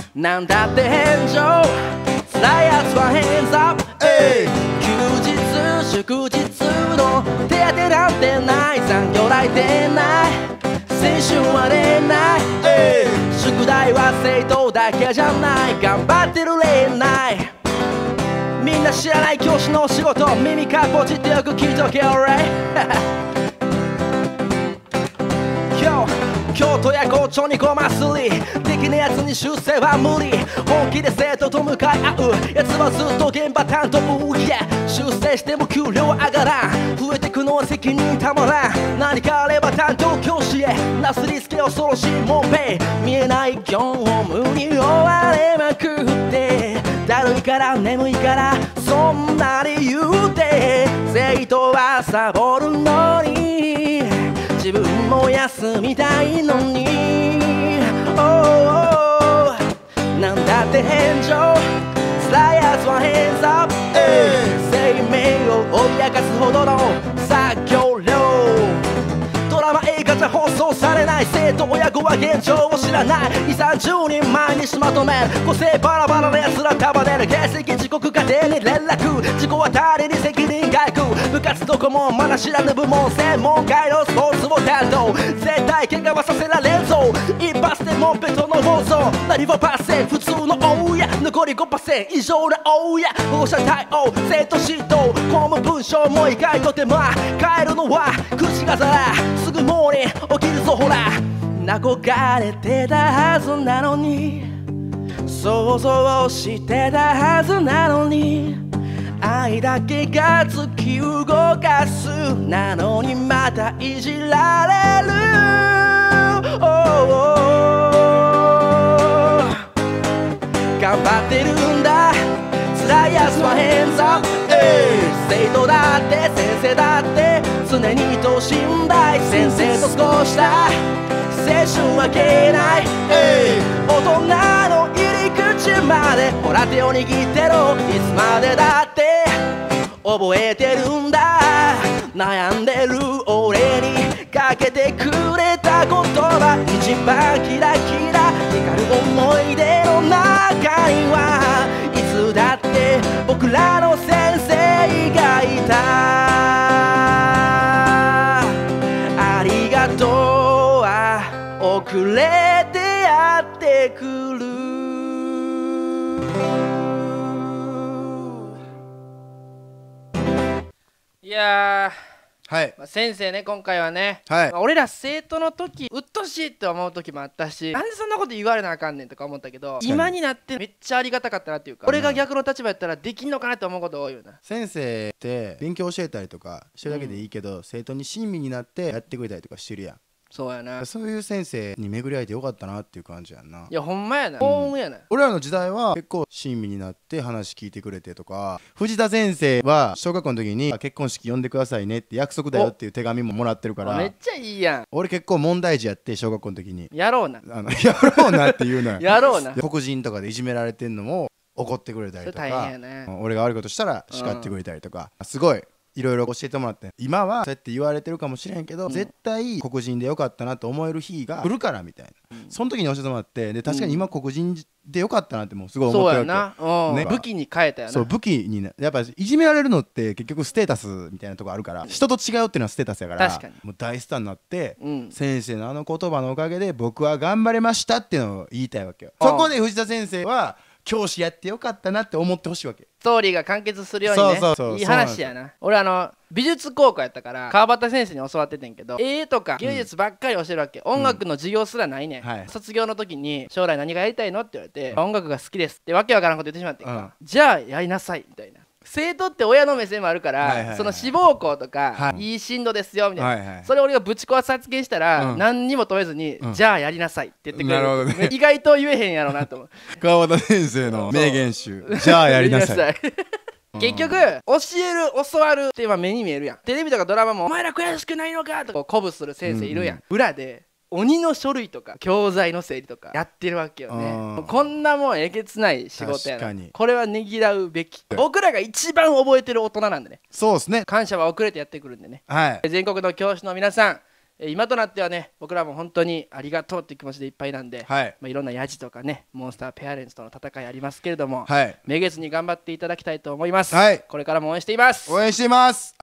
なんだって返上辛いやつはヘンズアップ休日祝日の手当なんてない残業代出ない青春は出ない宿題は生徒だけじゃない頑張ってる例ないみんな知らない教師の仕事耳かっぽじってよく聞いとけ俺京都や校長にごますり的なやつに修正は無理本気で生徒と向かい合うやつはずっと現場担当修正しても給料上がらん増えてくのは責任たまらん何かあれば担当教師へなすりつけ恐ろしいもんぺ見えない業務に追われまくってだるいから眠いからそんな理由で生徒はサボるのに自分も休みたいのに、なんだって返上辛いやつはヘンズアップ生命を脅かすほどの作業量ドラマ映画じゃ放送されない生徒親子は現状を知らない2、30人毎日まとめる個性バラバラな奴ら束ねる欠席時刻家庭に連絡事故は誰に責任がいく部活どこもまだ知らぬ部門専門外のスポーツを担当絶対怪我はさせられんぞ一発でモンペとの放送何はパーセン普通の大家残り 5% 異常な大家保護者対応生徒指導公務文章も意外と手間帰るのは口がざらすぐモーニング起きるぞほら憧れてたはずなのに想像してたはずなのに愛だけが突き動かすなのにまたいじられる、頑張ってるんだ辛いやつはヘンズアップ生徒だって先生だって常に等身大先生と過ごした青春は消えない大人の入り口までほら手を握ってろいつまでだって覚えてるんだ悩んでる俺にかけてくれた言葉一番キラキラ光る思い出の中にはいつだって僕らの先生がいたありがとうは遅れてやってくるいやはい、 先生ね今回はね、 はい、 俺ら生徒の時うっとしいって思う時もあったしなんでそんなこと言われなあかんねんとか思ったけど今になってめっちゃありがたかったなっていうか、俺が逆の立場やったらできんのかなって思うこと多いよな。 先生って勉強教えたりとかしてるだけでいいけど、生徒に親身になってやってくれたりとかしてるやん。 そうやな。 そういう先生に巡り会えてよかったなっていう感じやんな。 いやほんまやな、幸運やな。 俺らの時代は結構親身になって話聞いてくれてとか、藤田先生は小学校の時に結婚式呼んでくださいねって約束だよっていう手紙ももらってるから、 めっちゃいいやん。 俺結構問題児やって小学校の時にやろうなやろうなっていうのよやろうな。 黒人とかでいじめられてんのも怒ってくれたりとか、 大変やな。 俺が悪いことしたら叱ってくれたりとか、すごいいろいろ教えてもらって、今はそうやって言われてるかもしれんけど、絶対黒人でよかったなと思える日が来るからみたいな、その時に教えてもらって、で確かに今黒人でよかったなってもうすごい思ってるわけ。 そうやな、ね、武器に変えたよな。 そう武器にやっぱいじめられるのって結局ステータスみたいなとこあるから、人と違うっていうのはステータスやから、 確かにもう大スターになって、先生のあの言葉のおかげで僕は頑張れましたっていうのを言いたいわけよ。そこで藤田先生は教師やってよかったなって思ってほしいわけ。 ストーリーが完結するようにね。いい話やな。俺美術高校やったから川端先生に教わっててんけど、絵とか芸術ばっかり教えるわけ、音楽の授業すらないね、卒業の時に将来何がやりたいのって言われて、音楽が好きですってわけわからんこと言ってしまってんか、じゃあやりなさいみたいな。生徒って親の目線もあるから、その志望校とか、いい進路ですよみたいな、それ俺がぶち壊す発言したら、何にも問えずに、じゃあやりなさいって言ってくれる。意外と言えへんやろなと思う。 川端先生の名言集、じゃあやりなさい。 結局教える教わるって目に見えるやん。テレビとかドラマも「お前ら悔しくないのか」とか鼓舞する先生いるやん、裏で鬼の書類とか教材の整理とかやってるわけよね。こんなもんえげつない仕事やな。これはねぎらうべき。僕らが一番覚えてる大人なんでね。 そうですね。 感謝は遅れてやってくるんでね。 はい、 全国の教師の皆さん、 今となってはね僕らも本当にありがとうっていう気持ちでいっぱいなんで、 はいいろんなヤジとかねモンスターペアレンツとの戦いありますけれども、 はいめげずに頑張っていただきたいと思います、 はいこれからも応援しています。 応援しています。